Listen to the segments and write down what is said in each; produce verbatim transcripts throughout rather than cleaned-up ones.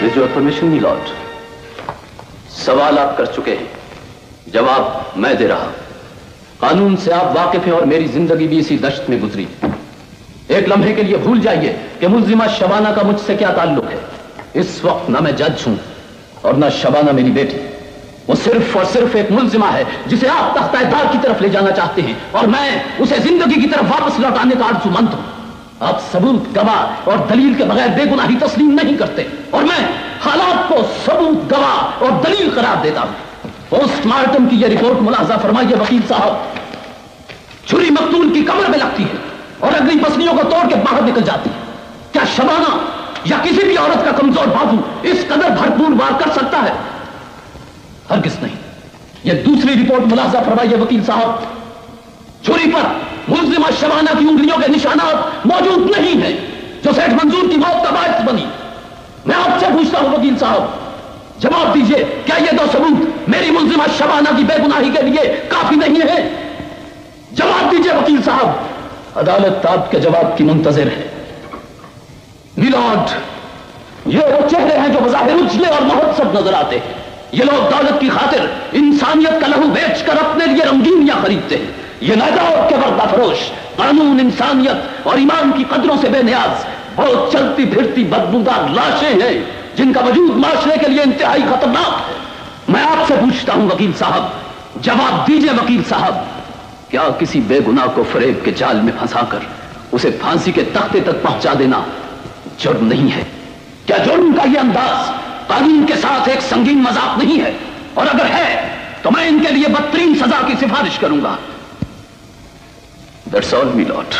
With your permission, my lord. سوال آپ کر چکے ہیں، جواب میں دے رہا. قانون سے آپ واقف ہیں اور میری زندگی بھی اسی دشت میں گزری. ایک لمحے کے لیے بھول جائیے کہ ملزمہ شبانہ کا مجھ سے کیا تعلق ہے. اس وقت نہ میں جج ہوں اور نہ شبانہ میری بیٹی. وہ صرف اور صرف ایک ملزمہ ہے جسے آپ تختہ دار کی طرف لے جانا چاہتے ہیں اور میں اسے زندگی کی طرف واپس لوٹانے کا آرزومند ہوں. آپ ثبوت، گواہ اور دلیل کے بغیر بے گناہی تسلیم نہیں کرتے اور میں حالات کو ثبوت، گواہ اور دلیل قرار دیتا ہوں. پوسٹ مارٹم کی یہ رپورٹ ملاحظہ فرمائیے وکیل صاحب. چھری مقتول کی کمر میں لگتی ہے اور اگلی پسلیوں کو توڑ کے باہر نکل جاتی ہے. کیا شبانہ یا کسی بھی عورت کا کمزور بازو اس قدر بھرپور وار کر سکتا ہے؟ ہرگز نہیں. یہ دوسری رپورٹ ملاحظہ فرمائیے وکیل صاحب. چھری پر ملزمہ شبانہ کی انگلیوں کے نشانات موجود نہیں ہیں جو سیٹھ منظور کی موت کا باعث بنی. میں آپ سے پوچھتا ہوں وکیل صاحب، جواب دیجئے، کیا یہ دو ثبوت میری ملزمہ شبانہ کی بے گناہی کے لیے کافی نہیں ہے؟ جواب دیجئے وکیل صاحب. عدالت آپ کے جواب کی منتظر ہے. میلارڈ، یہ وہ چہرے ہیں جو بظاہر اجلے اور مہذب نظر آتے ہیں. یہ لوگ دولت کی خاطر انسانیت کا لہو بیچ کر اپنے لیے رنگینیاں خریدتے ہیں. یہ نادور کے وردہ فروش، قانون، انسانیت اور ایمان کی قدروں سے بے نیاز، وہ چلتی پھرتی بدبودار لاشیں ہیں جن کا وجود معاشرے کے لیے انتہائی خطرناک ہے. میں آپ سے پوچھتا ہوں وکیل صاحب، جواب دیجئے وکیل صاحب، کیا کسی بے گناہ کو فریب کے جال میں پھنسا کر اسے پھانسی کے تختے تک پہنچا دینا جرم نہیں ہے؟ کیا جرم کا یہ انداز قانون کے ساتھ ایک سنگین مذاق نہیں ہے؟ اور اگر ہے تو میں ان کے لیے بدترین سزا کی سفارش کروں گا. That's all, my lord.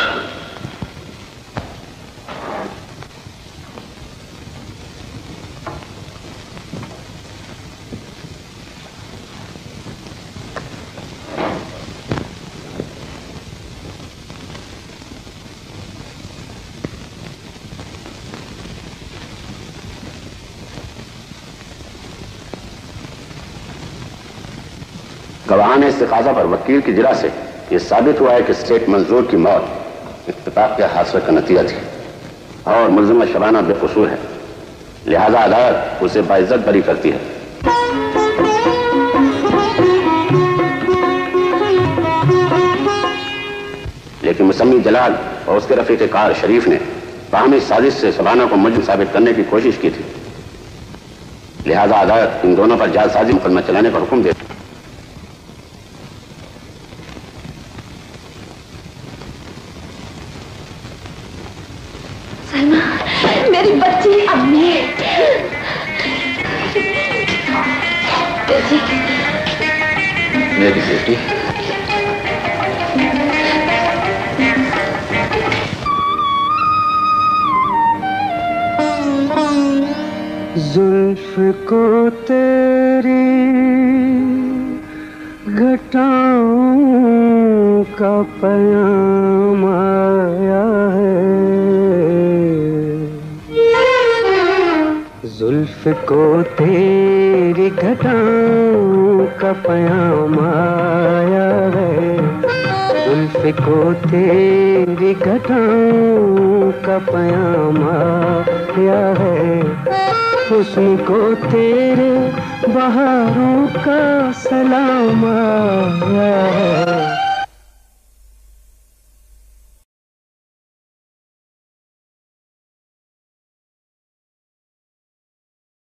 گواہان استقاضہ پر وکیل کی جرا سے یہ ثابت ہوا ہے کہ سیٹھ منظور کی موت اتفاق کے حادثے کا نتیجہ تھی اور ملزمہ شبانہ بے قصور ہے، لہذا عدالت اسے باعزت بری کرتی ہے. لیکن مسمی جلال اور اس کے رفیق کار شریف نے باہمی سازش سے شبانہ کو مجرم ثابت کرنے کی کوشش کی تھی، لہذا عدالت ان دونوں پر جعل سازی مقدمہ چلانے کا حکم دے. میری بچی امی، میری بیٹی، زلف کو تیری گھٹاؤں کا پیام آیا ہے، زلف کو تیری گھٹاؤں کا پیام آیا ہے، زلف کو تیری گھٹاؤں کا پیام آیا ہے، حسن کو تیرے بہاروں کا سلام آیا ہے.